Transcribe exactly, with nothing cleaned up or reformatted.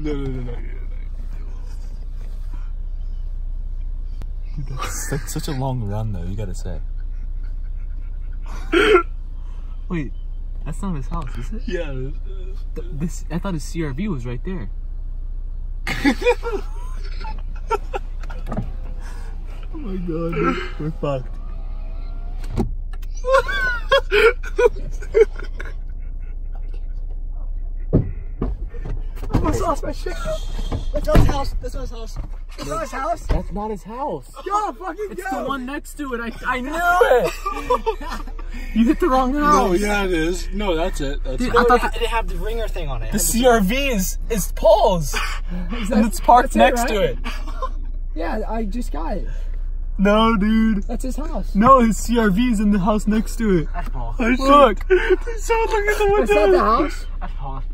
No, no, no, no. That's, that's such a long run, though. You gotta say. Wait, that's not his house, is it? Yeah. It is. Th this I thought his C R V was right there. Oh my god, dude. We're fucked. I almost lost my shit. That's not his house. That's not his house. That's not his house. That's not his house. Go, fucking It's go. the one next to it. I I knew it. You hit the wrong house. No, yeah, it is. No, that's it. That's Dude, it. I No, thought it, ha the, it had the ringer thing on it. the C R V is is Paul's, and it's parked that's next it, to right? it. Yeah, I just got it. No, dude. That's his house. No, his C R V is in the house next to it. That's Paul. Look. So look at the Is that the window. house? That's Paul.